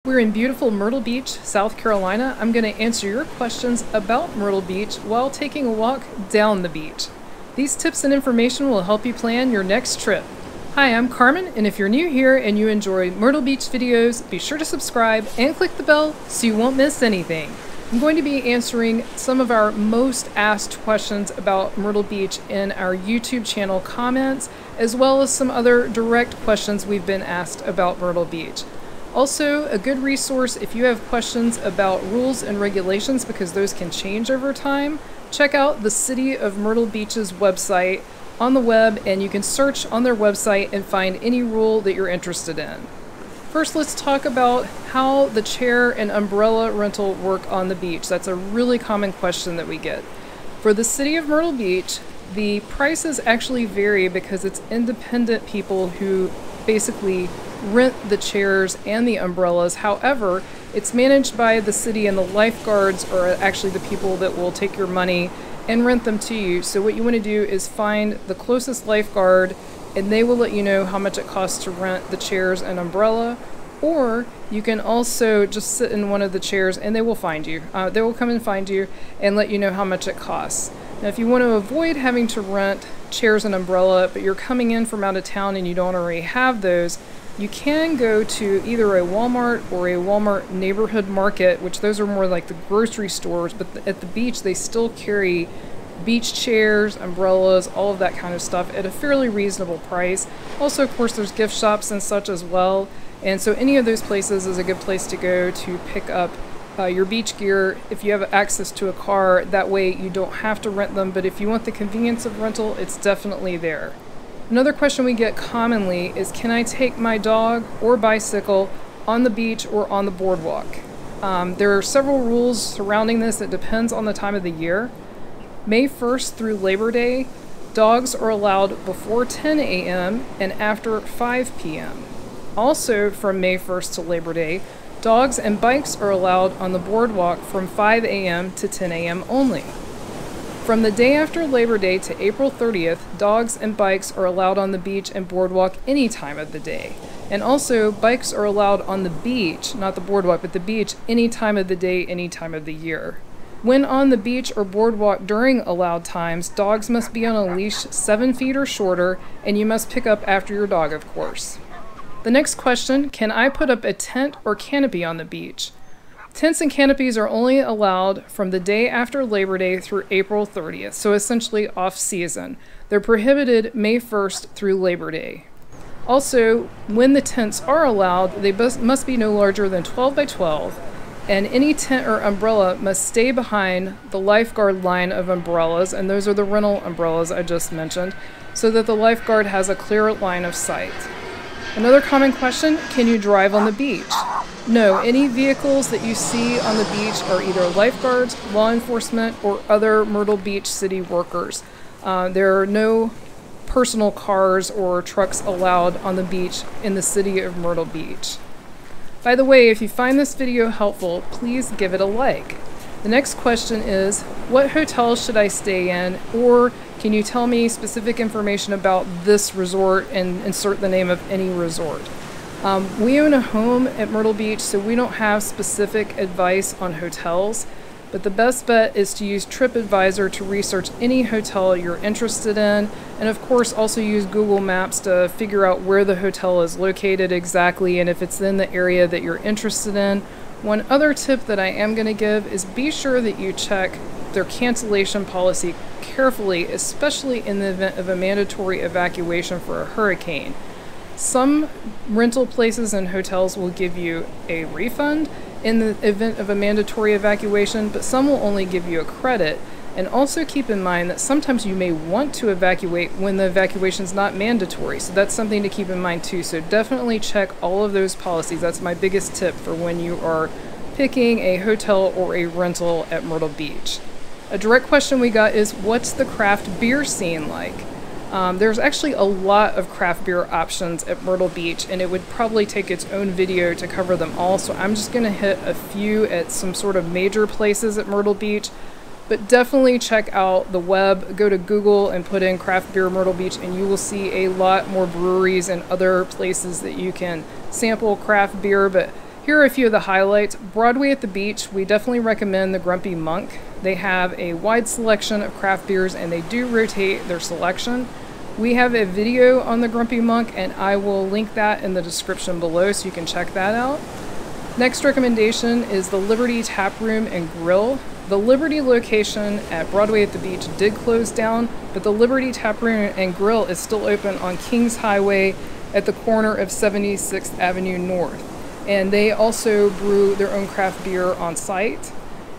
We're in beautiful Myrtle Beach, South Carolina. I'm going to answer your questions about Myrtle Beach while taking a walk down the beach. These tips and information will help you plan your next trip. Hi, I'm Carmen, and if you're new here and you enjoy Myrtle Beach videos, be sure to subscribe and click the bell so you won't miss anything. I'm going to be answering some of our most asked questions about Myrtle Beach in our YouTube channel comments, as well as some other direct questions we've been asked about Myrtle Beach. Also, a good resource if you have questions about rules and regulations, because those can change over time, check out the City of Myrtle Beach's website on the web, and you can search on their website and find any rule that you're interested in. First, let's talk about how the chair and umbrella rental work on the beach. That's a really common question that we get. For the City of Myrtle Beach, the prices actually vary because it's independent people who basically rent the chairs and the umbrellas. However, it's managed by the city, and the lifeguards are actually the people that will take your money and rent them to you. So what you want to do is find the closest lifeguard, and they will let you know how much it costs to rent the chairs and umbrella. Or you can also just sit in one of the chairs and they will find you. They will come and find you and let you know how much it costs. Now, if you want to avoid having to rent chairs and umbrella, but you're coming in from out of town and you don't already have those, you can go to either a Walmart or a Walmart neighborhood market, which those are more like the grocery stores, but at the beach they still carry beach chairs, umbrellas, all of that kind of stuff at a fairly reasonable price. Also, of course, there's gift shops and such as well. And so any of those places is a good place to go to pick up your beach gear if you have access to a car. That way you don't have to rent them, but if you want the convenience of rental, it's definitely there. Another question we get commonly is, can I take my dog or bicycle on the beach or on the boardwalk? There are several rules surrounding this. It depends on the time of the year. May 1st through Labor Day, dogs are allowed before 10 a.m. and after 5 p.m. Also, from May 1st to Labor Day, dogs and bikes are allowed on the boardwalk from 5 a.m. to 10 a.m. only. From the day after Labor Day to April 30th, dogs and bikes are allowed on the beach and boardwalk any time of the day. And also, bikes are allowed on the beach, not the boardwalk, but the beach, any time of the day, any time of the year. When on the beach or boardwalk during allowed times, dogs must be on a leash 7 feet or shorter, and you must pick up after your dog, of course. The next question, can I put up a tent or canopy on the beach? Tents and canopies are only allowed from the day after Labor Day through April 30th, so essentially off-season. They're prohibited May 1st through Labor Day. Also, when the tents are allowed, they must be no larger than 12 by 12, and any tent or umbrella must stay behind the lifeguard line of umbrellas, and those are the rental umbrellas I just mentioned, so that the lifeguard has a clear line of sight. Another common question, can you drive on the beach? No, any vehicles that you see on the beach are either lifeguards, law enforcement, or other Myrtle Beach city workers. There are no personal cars or trucks allowed on the beach in the city of Myrtle Beach. By the way, if you find this video helpful, please give it a like. The next question is, what hotels should I stay in, or can you tell me specific information about this resort and insert the name of any resort? We own a home at Myrtle Beach, so we don't have specific advice on hotels, but the best bet is to use TripAdvisor to research any hotel you're interested in, and of course also use Google Maps to figure out where the hotel is located exactly and if it's in the area that you're interested in. One other tip that I am going to give is be sure that you check their cancellation policy carefully, especially in the event of a mandatory evacuation for a hurricane. Some rental places and hotels will give you a refund in the event of a mandatory evacuation, but some will only give you a credit. And also keep in mind that sometimes you may want to evacuate when the evacuation is not mandatory, so that's something to keep in mind too. So definitely check all of those policies. That's my biggest tip for when you are picking a hotel or a rental at Myrtle Beach. A direct question we got is, what's the craft beer scene like? There's actually a lot of craft beer options at Myrtle Beach, and it would probably take its own video to cover them all, so I'm just going to hit a few at some sort of major places at Myrtle Beach. But definitely check out the web, go to Google and put in craft beer Myrtle Beach, and you will see a lot more breweries and other places that you can sample craft beer. But Here are a few of the highlights. Broadway at the Beach, we definitely recommend the Grumpy Monk. They have a wide selection of craft beers and they do rotate their selection. We have a video on the Grumpy Monk and I will link that in the description below so you can check that out. Next recommendation is the Liberty Tap Room and Grill. The Liberty location at Broadway at the Beach did close down, but the Liberty Tap Room and Grill is still open on Kings Highway at the corner of 76th Avenue North. And they also brew their own craft beer on site.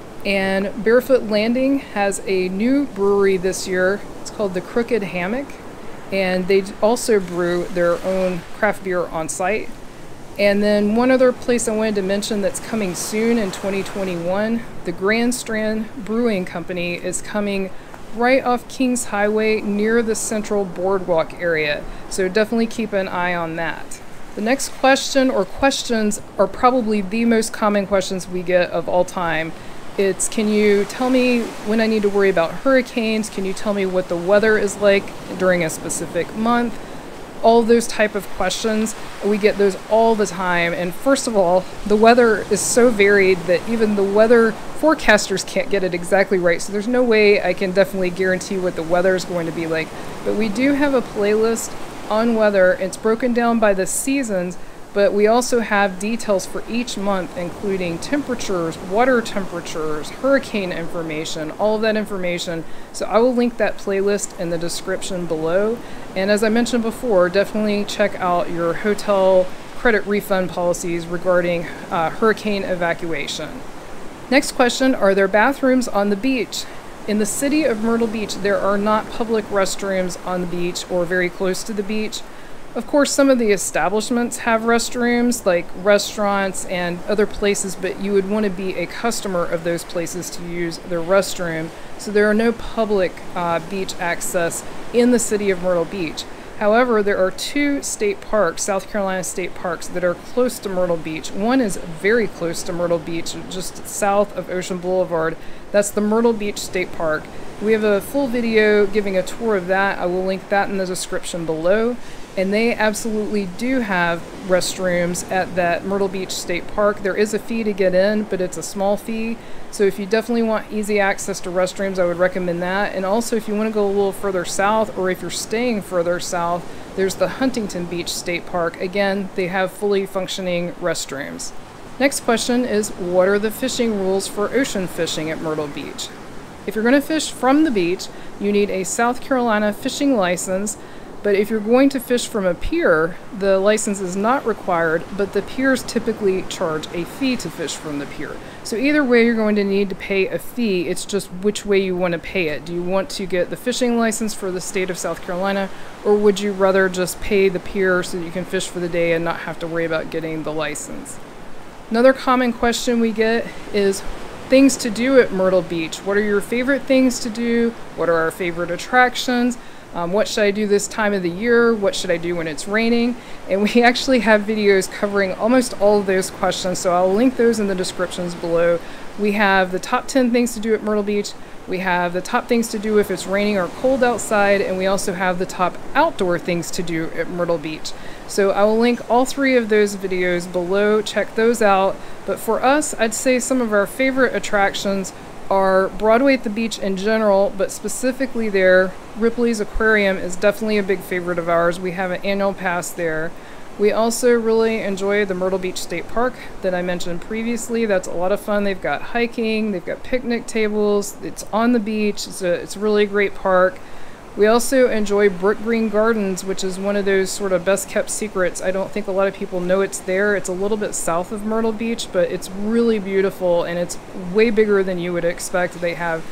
And Barefoot Landing has a new brewery this year. It's called the Crooked Hammock. And they also brew their own craft beer on site. And then one other place I wanted to mention that's coming soon in 2021, the Grand Strand Brewing Company is coming right off Kings Highway near the Central Boardwalk area. So definitely keep an eye on that. The next question or questions are probably the most common questions we get of all time. It's, can you tell me when I need to worry about hurricanes? Can you tell me what the weather is like during a specific month? All those type of questions. We get those all the time. And first of all, the weather is so varied that even the weather forecasters can't get it exactly right. So there's no way I can definitely guarantee what the weather is going to be like. But we do have a playlist on weather. It's broken down by the seasons, but we also have details for each month, including temperatures, water temperatures, hurricane information, all of that information. So I will link that playlist in the description below. And as I mentioned before, definitely check out your hotel credit refund policies regarding hurricane evacuation. Next question, are there bathrooms on the beach? In the city of Myrtle Beach, there are not public restrooms on the beach or very close to the beach. Of course, some of the establishments have restrooms, like restaurants and other places, but you would want to be a customer of those places to use their restroom. So there are no public beach access in the city of Myrtle Beach. However, there are two state parks, South Carolina state parks, that are close to Myrtle Beach. One is very close to Myrtle Beach, just south of Ocean Boulevard. That's the Myrtle Beach State Park. We have a full video giving a tour of that. I will link that in the description below. And they absolutely do have restrooms at that Myrtle Beach State Park. There is a fee to get in, but it's a small fee. So if you definitely want easy access to restrooms, I would recommend that. And also if you want to go a little further south, or if you're staying further south, there's the Huntington Beach State Park. Again, they have fully functioning restrooms. Next question is, what are the fishing rules for ocean fishing at Myrtle Beach? If you're going to fish from the beach, you need a South Carolina fishing license. But if you're going to fish from a pier, the license is not required, but the piers typically charge a fee to fish from the pier. So either way, you're going to need to pay a fee. It's just which way you want to pay it. Do you want to get the fishing license for the state of South Carolina, or would you rather just pay the pier so that you can fish for the day and not have to worry about getting the license? Another common question we get is things to do at Myrtle Beach. What are your favorite things to do? What are our favorite attractions? What should I do this time of the year? What should I do when it's raining? And we actually have videos covering almost all of those questions, so I'll link those in the descriptions below. We have the top 10 things to do at Myrtle Beach. We have the top things to do if it's raining or cold outside, and we also have the top outdoor things to do at Myrtle Beach. So I will link all three of those videos below. Check those out. But for us, I'd say some of our favorite attractions are Broadway at the Beach in general, but specifically there, Ripley's Aquarium is definitely a big favorite of ours. We have an annual pass there. We also really enjoy the Myrtle Beach State Park that I mentioned previously. That's a lot of fun. They've got hiking, they've got picnic tables, it's on the beach, it's a really great park. We also enjoy Brook Green Gardens, which is one of those sort of best kept secrets. I don't think a lot of people know it's there. It's a little bit south of Myrtle Beach, but it's really beautiful and it's way bigger than you would expect. They have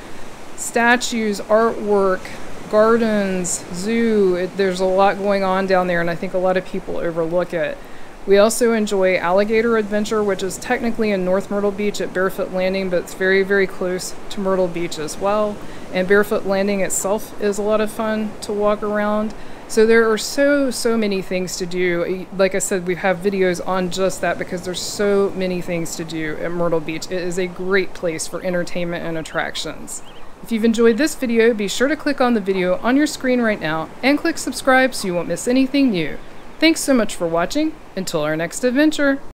statues, artwork, gardens, zoo. There's a lot going on down there, and I think a lot of people overlook it. We also enjoy Alligator Adventure, which is technically in North Myrtle Beach at Barefoot Landing, but it's very, very close to Myrtle Beach as well. And Barefoot Landing itself is a lot of fun to walk around. So there are so many things to do. Like I said, we have videos on just that because there's so many things to do at Myrtle Beach. It is a great place for entertainment and attractions. If you've enjoyed this video, be sure to click on the video on your screen right now and click subscribe so you won't miss anything new. Thanks so much for watching. Until our next adventure.